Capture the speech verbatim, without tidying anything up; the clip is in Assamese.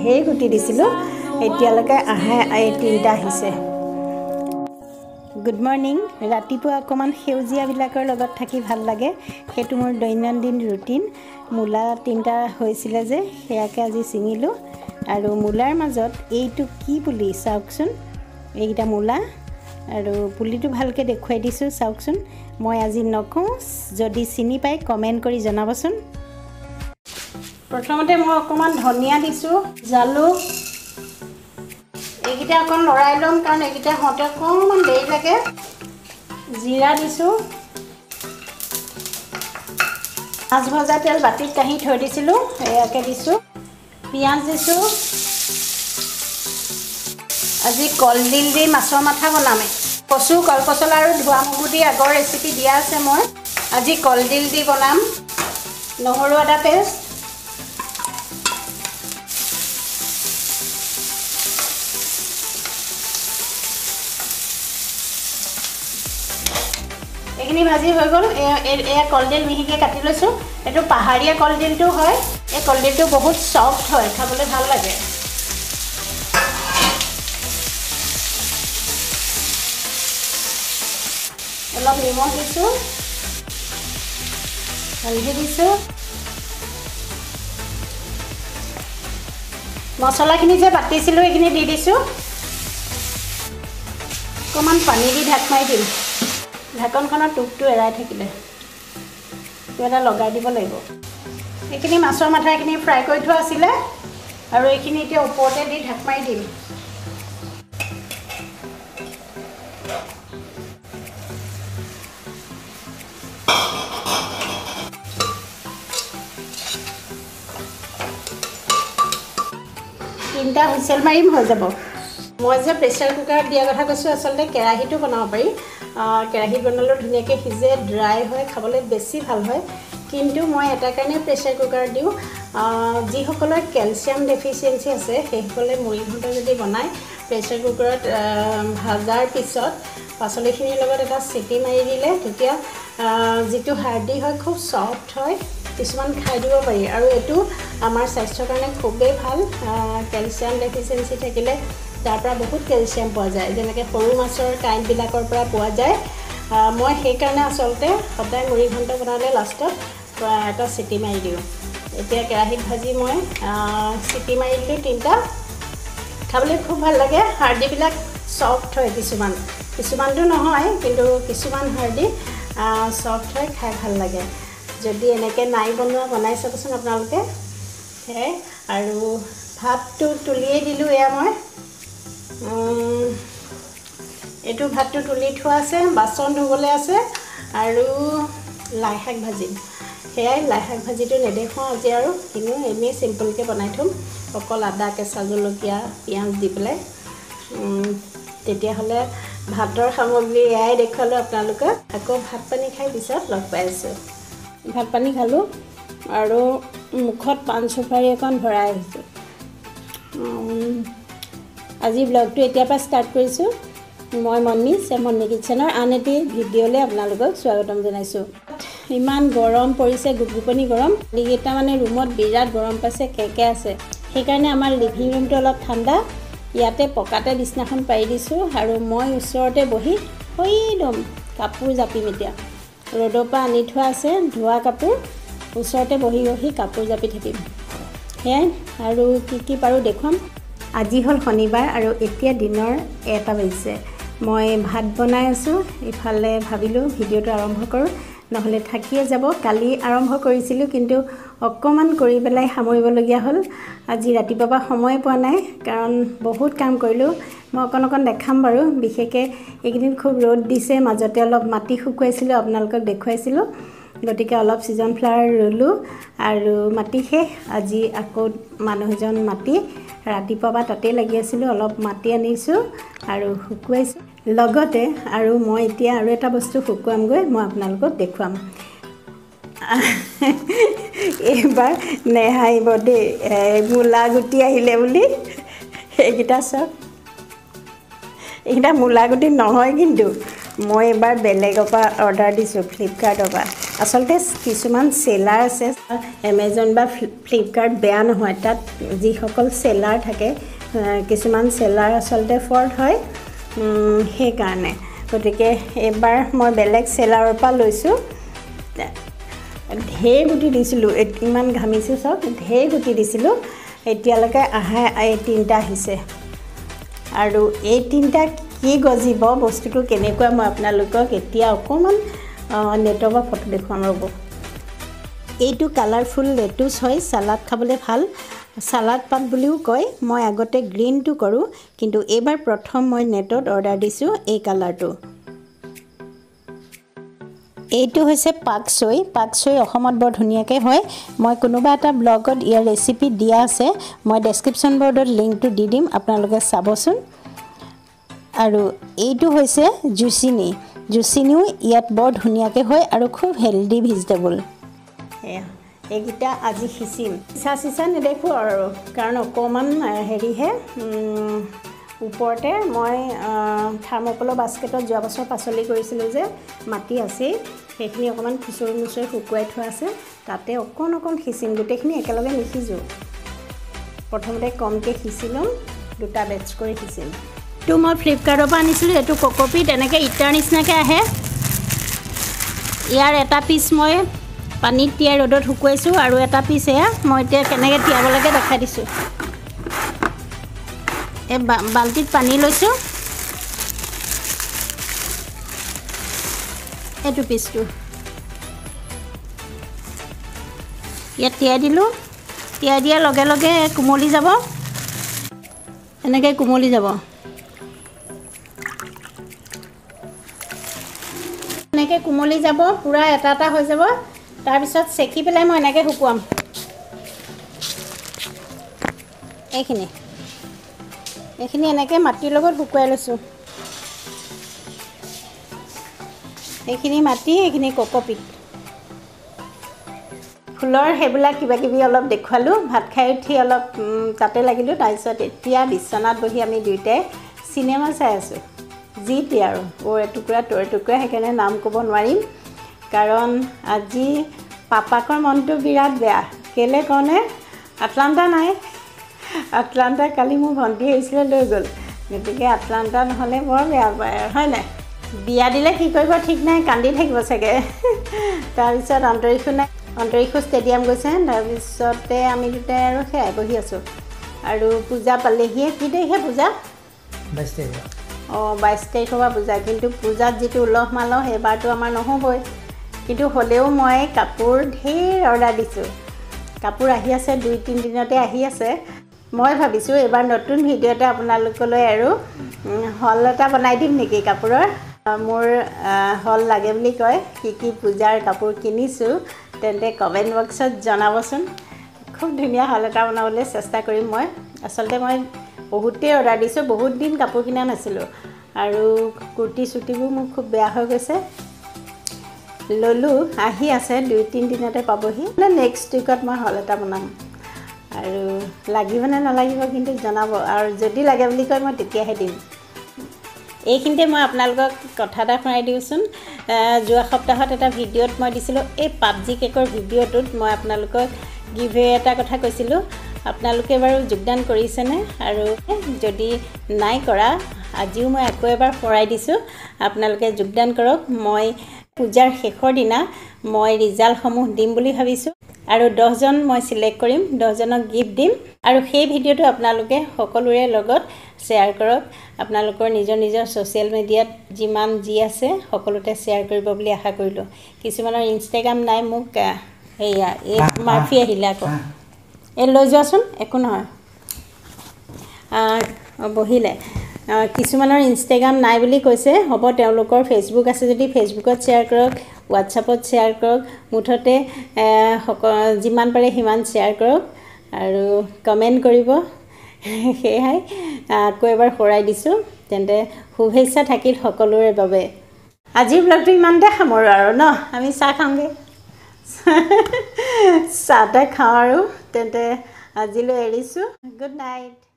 ঢেৰ গুটি দিছিলোঁ এতিয়ালৈকে আহে এই তিনিটা আহিছে গুড মৰ্নিং ৰাতিপুৱা অকণমান সেউজীয়াবিলাকৰ লগত থাকি ভাল লাগে সেইটো মোৰ দৈনন্দিন ৰুটিন মূলা তিনিটা হৈছিলে যে সেয়াকে আজি ছিঙিলোঁ আৰু মূলাৰ মাজত এইটো কি পুলি চাওকচোন এইকেইটা মূলা আৰু পুলিটো ভালকৈ দেখুৱাই দিছোঁ চাওকচোন মই আজি নকওঁ যদি চিনি পাই কমেণ্ট কৰি জনাবচোন প্ৰথমতে মই অকণমান ধনিয়া দিছোঁ জালুক এইকেইটা অকণ লৰাই ল'ম কাৰণ এইকেইটা হওঁতে অকণমান দেৰি লাগে জিৰা দিছোঁ মাছ ভজা তেল বাতিত কাঢ়ি থৈ দিছিলোঁ এয়াকে দিছোঁ পিঁয়াজ দিছোঁ আজি কলডিল দি মাছৰ মাথা বনামে কচু কলপচলা আৰু ধোৱা মগু দি আগৰ ৰেচিপি দিয়া আছে মই আজি কলডিল দি বনাম নহৰু আদা পেষ্ট এইখিনি ভাজি হৈ গ'ল এয়া কলডিল মিহিকৈ কাটি লৈছোঁ এইটো পাহাৰীয়া কলডিলটো হয় এই কলডিলটো বহুত ছফ্ট হয় খাবলৈ ভাল লাগে অলপ নিমখ দিছোঁ হালধি দিছোঁ মছলাখিনি যে বাতিছিলোঁ এইখিনি দি দিছোঁ অকণমান পানী দি ঢাক মাৰি দিম ঢাকনখনৰ টোপটো এৰাই থাকিলে কিবা এটা লগাই দিব লাগিব এইখিনি মাছৰ মাথাখিনি ফ্ৰাই কৰি থোৱা আছিলে আৰু এইখিনি এতিয়া ওপৰতে দি ঢাক মাৰি দিম তিনিটা হুইচেল মাৰিম হৈ যাব মই যে প্ৰেছাৰ কুকাৰত দিয়া কথা কৈছোঁ আচলতে কেৰাহীটো বনাব পাৰি কেৰাহীত বনালেও ধুনীয়াকৈ সিজে ড্ৰাই হয় খাবলৈ বেছি ভাল হয় কিন্তু মই এটা কাৰণে প্ৰেছাৰ কুকাৰত দিওঁ যিসকলৰ কেলছিয়াম ডেফিচিয়েঞ্চি আছে সেইসকলে মুড়ি ঘণ্ট যদি বনায় প্ৰেছাৰ কুকাৰত ভাজাৰ পিছত পাচলিখিনিৰ লগত এটা চিটি মাৰি দিলে তেতিয়া যিটো হাৰ্ডি হয় খুব ছফ্ট হয় কিছুমান খাই দিব পাৰি আৰু এইটো আমাৰ স্বাস্থ্যৰ কাৰণে খুবেই ভাল কেলছিয়াম ডেফিচিয়েঞ্চি থাকিলে তাৰ পৰা বহুত কেলছিয়াম পোৱা যায় যেনেকৈ সৰু মাছৰ কাঁইটবিলাকৰ পৰা পোৱা যায় মই সেইকাৰণে আচলতে সদায় মুড়ি ঘণ্ট বনালে লাষ্টত এটা চিটি মাৰি দিওঁ এতিয়া কেৰাহীত ভাজি মই চিটি মাৰি দিলোঁ তিনিটা খাবলৈ খুব ভাল লাগে হাৰ্ডিবিলাক ছফ্ট হয় কিছুমান কিছুমানটো নহয় কিন্তু কিছুমান হাৰ্ডি ছফ্ট হয় খাই ভাল লাগে যদি এনেকৈ নাই বনোৱা বনাই চাবচোন আপোনালোকে সেয়াই আৰু ভাতটো তুলিয়েই দিলোঁ এয়া মই এইটো ভাতটো তুলি থোৱা আছে বাচন ধুবলৈ আছে আৰু লাই শাক ভাজিম সেয়াই লাই শাক ভাজিটো নেদেখুৱাওঁ আজি আৰু কিন্তু এনেই চিম্পলকৈ বনাই থ'ম অকল আদা কেঁচা জলকীয়া পিঁয়াজ দি পেলাই তেতিয়াহ'লে ভাতৰ সামগ্ৰী এয়াই দেখুৱালোঁ আপোনালোকক আকৌ ভাত পানী খাই পিছত লগ পাই আছোঁ ভাত পানী খালোঁ আৰু মুখত পাণ চুপাৰী এখন ভৰাই আহিছোঁ আজি ব্লগটো এতিয়াৰ পৰা ষ্টাৰ্ট কৰিছোঁ মই মন্নি মন্নি কিটচেনৰ আন এটি ভিডিঅ'লৈ আপোনালোকক স্বাগতম জনাইছোঁ ইমান গৰম পৰিছে গুপগুপনি গৰম এইকেইটা মানে ৰুমত বিৰাট গৰম পাইছে কেকে আছে সেইকাৰণে আমাৰ লিভিং ৰুমটো অলপ ঠাণ্ডা ইয়াতে পকাতে বিছনাখন পাৰি দিছোঁ আৰু মই ওচৰতে বহি একদম কাপোৰ জাপিম এতিয়া ৰ'দৰ পৰা আনি থোৱা আছে ধোৱা কাপোৰ ওচৰতে বহি বহি কাপোৰ জাপি থাকিম সেয়াই আৰু কি কি পাৰোঁ দেখুৱাম আজি হ'ল শনিবাৰ আৰু এতিয়া দিনৰ এটা বাজিছে মই ভাত বনাই আছোঁ ইফালে ভাবিলোঁ ভিডিঅ'টো আৰম্ভ কৰোঁ নহ'লে থাকিয়ে যাব কালি আৰম্ভ কৰিছিলোঁ কিন্তু অকণমান কৰি পেলাই সামৰিবলগীয়া হ'ল আজি ৰাতিপুৱাৰ পৰা সময় পোৱা নাই কাৰণ বহুত কাম কৰিলোঁ মই অকণ অকণ দেখাম বাৰু বিশেষকৈ এইকেইদিন খুব ৰ'দ দিছে মাজতে অলপ মাটি শুকুৱাইছিলোঁ আপোনালোকক দেখুৱাইছিলোঁ গতিকে অলপ ছিজন ফ্লাৱাৰ ৰুলোঁ আৰু মাটি শেষ আজি আকৌ মানুহজন মাটি ৰাতিপুৱা পৰা তাতেই লাগি আছিলোঁ অলপ মাটি আনিছোঁ আৰু শুকুৱাইছোঁ লগতে আৰু মই এতিয়া আৰু এটা বস্তু শুকুৱামগৈ মই আপোনালোকক দেখুৱাম এইবাৰ নেহাঁহিব দেই মূলা গুটি আহিলে বুলি এইকেইটা চাওক এইকেইটা মূলা গুটি নহয় কিন্তু মই এবাৰ বেলেগৰ পৰা অৰ্ডাৰ দিছোঁ ফ্লিপকাৰ্টৰ পৰা আচলতে কিছুমান সেলাৰ আছে এমাজন বা ফ্লিপকাৰ্ট বেয়া নহয় তাত যিসকল সেলাৰ থাকে কিছুমান সেলাৰ আচলতে ফল্ট হয় সেই কাৰণে গতিকে এবাৰ মই বেলেগ সেলাৰৰ পৰা লৈছোঁ ঢেৰ গুটি দিছিলোঁ ইমান ঘামিছোঁ চব ঢেৰ গুটি দিছিলোঁ এতিয়ালৈকে আহা এই তিনিটা আহিছে আৰু এই তিনিটা কি গজিব বস্তুটো কেনেকুৱা মই আপোনালোকক এতিয়া অকণমান নেটৰ পৰা ফটো দেখুৱাম ৰ'ব এইটো কালাৰফুল লেটুছ হয় সালাড খাবলৈ ভাল সালাড পাত বুলিও কয় মই আগতে গ্ৰীনটো কৰোঁ কিন্তু এইবাৰ প্ৰথম মই নেটত অৰ্ডাৰ দিছোঁ এই কালাৰটো এইটো হৈছে পাকচৈ পাকচৈ অসমত বৰ ধুনীয়াকৈ হয় মই কোনোবা এটা ব্লগত ইয়াৰ ৰেচিপি দিয়া আছে মই ডেছক্ৰিপশ্যন বৰ্ডত লিংকটো দি দিম আপোনালোকে চাবচোন আৰু এইটো হৈছে জুচিনি জুচিনিও ইয়াত বৰ ধুনীয়াকৈ হয় আৰু খুব হেলদি ভেজিটেবল এয়া এইকেইটা আজি সিচিম চিচা চিচা নেদেখোঁ আৰু কাৰণ অকণমান হেৰিহে ওপৰতে মই থাৰ্মোকলৰ বাস্কেটত যোৱা বছৰ পাচলি কৰিছিলোঁ যে মাটি আছেই সেইখিনি অকণমান খুচৰি মুচৰি শুকুৱাই থোৱা আছে তাতে অকণ অকণ সিচিম গোটেইখিনি একেলগে নিসিজোঁ প্ৰথমতে কমকৈ সিচি ল'ম দুটা বেটছ কৰি সিচিম এইটো মই ফ্লিপকাৰ্টৰ পৰা আনিছিলোঁ এইটো কক'পিট এনেকৈ ইটাৰ নিচিনাকৈ আহে ইয়াৰ এটা পিচ মই পানীত তিয়াই ৰ'দত শুকুৱাইছোঁ আৰু এটা পিচ এয়া মই এতিয়া কেনেকৈ তিয়াব লাগে দেখাই দিছোঁ এই বাল্টিত পানী লৈছোঁ এইটো পিচটো ইয়াত তিয়াই দিলোঁ তিয়াই দিয়াৰ লগে লগে কোমলি যাব এনেকৈ কোমলি যাব এনেকৈ কোমলি যাব পূৰা এটা এটা হৈ যাব তাৰপিছত চেকি পেলাই মই এনেকৈ শুকুৱাম এইখিনি এইখিনি এনেকৈ মাটিৰ লগত শুকুৱাই লৈছোঁ এইখিনি মাটি এইখিনি কক'পিট ফুলৰ সেইবিলাক কিবা কিবি অলপ দেখুৱালোঁ ভাত খাই উঠি অলপ তাতে লাগিলোঁ তাৰপিছত এতিয়া বিচনাত বহি আমি দুয়োটাই চিনেমা চাই আছোঁ যি টি আৰু অ' এটুকুৰা তোৰ এটুকুৰা সেইকাৰণে নাম ক'ব নোৱাৰিম কাৰণ আজি পাপাকৰ মনটো বিৰাট বেয়া কেলে কওনে আটলাণ্টা নাই আটলাণ্টা কালি মোৰ ভণ্টি আহিছিলে লৈ গ'ল গতিকে আটলাণ্টা নহ'লে বৰ বেয়া পায় হয় নাই বিয়া দিলে কি কৰিব ঠিক নাই কান্দি থাকিব চাগে তাৰপিছত অন্তৰীক্ষু নাই অন্তৰীক্ষু ষ্টেডিয়াম গৈছে তাৰপিছতে আমি দুটাই আৰু সেয়াই বহি আছোঁ আৰু পূজা পালেহিয়ে কি তাৰিখে পূজা বাইছ তাৰিখ অঁ বাইছ তাৰিখৰ পৰা পূজা কিন্তু পূজাত যিটো উলহ মালহ সেইবাৰটো আমাৰ নহ'বই কিন্তু হ'লেও মই কাপোৰ ঢেৰ অৰ্ডাৰ দিছোঁ কাপোৰ আহি আছে দুই তিনি দিনতে আহি আছে মই ভাবিছোঁ এইবাৰ নতুন ভিডিঅ' এটা আপোনালোকলৈ আৰু হল এটা বনাই দিম নেকি কাপোৰৰ মোৰ হল লাগে বুলি কয় কি কি পূজাৰ কাপোৰ কিনিছোঁ তেন্তে কমেণ্ট বক্সত জনাবচোন খুব ধুনীয়া হল এটা বনাবলৈ চেষ্টা কৰিম মই আচলতে মই বহুতেই অৰ্ডাৰ দিছোঁ বহুত দিন কাপোৰ কিনা নাছিলোঁ আৰু কুৰ্তি চুটিবোৰ মোৰ খুব বেয়া হৈ গৈছে ললোঁ আহি আছে দুই তিনি দিনতে পাবহি মানে নেক্সট উইকত মই হল এটা বনাম আৰু লাগিব নে নালাগিব কিন্তু জনাব আৰু যদি লাগে বুলি কয় মই তেতিয়াহে দিম এইখিনিতে মই আপোনালোকক কথা এটা শুনাই দিওঁচোন যোৱা সপ্তাহত এটা ভিডিঅ'ত মই দিছিলোঁ এই পাবজি কেকৰ ভিডিঅ'টোত মই আপোনালোকক গিভৱে এটা কথা কৈছিলোঁ আপোনালোকে বাৰু যোগদান কৰিছেনে আৰু যদি নাই কৰা আজিও মই আকৌ এবাৰ পৰাই দিছোঁ আপোনালোকে যোগদান কৰক মই পূজাৰ শেষৰ দিনা মই ৰিজাল্টসমূহ দিম বুলি ভাবিছোঁ আৰু দহজন মই সিলেক্ট কৰিম দহজনক গিফ্ট দিম আৰু সেই ভিডিঅ'টো আপোনালোকে সকলোৰে লগত শ্বেয়াৰ কৰক আপোনালোকৰ নিজৰ নিজৰ ছ'চিয়েল মিডিয়াত যিমান যি আছে সকলোতে শ্বেয়াৰ কৰিব বুলি আশা কৰিলোঁ কিছুমানৰ ইনষ্টাগ্ৰাম নাই মোক সেয়া এই মাৰ্ফি আহিলে আকৌ এই লৈ যোৱাচোন একো নহয় বহিলে কিছুমানৰ ইনষ্টাগ্ৰাম নাই বুলি কৈছে হ'ব তেওঁলোকৰ ফেচবুক আছে যদি ফেচবুকত শ্বেয়াৰ কৰক হোৱাটছআপত শ্বেয়াৰ কৰক মুঠতে যিমান পাৰে সিমান শ্বেয়াৰ কৰক আৰু কমেণ্ট কৰিব সেয়াই আকৌ এবাৰ হৰাই দিছোঁ তেন্তে শুভেচ্ছা থাকিল সকলোৰে বাবে আজিৰ ব্লগটো ইমানতে সামৰোঁ আৰু ন আমি চাহ খাওঁগৈ চাহটা খাওঁ আৰু তেন্তে আজিলৈ এৰিছোঁ গুড নাইট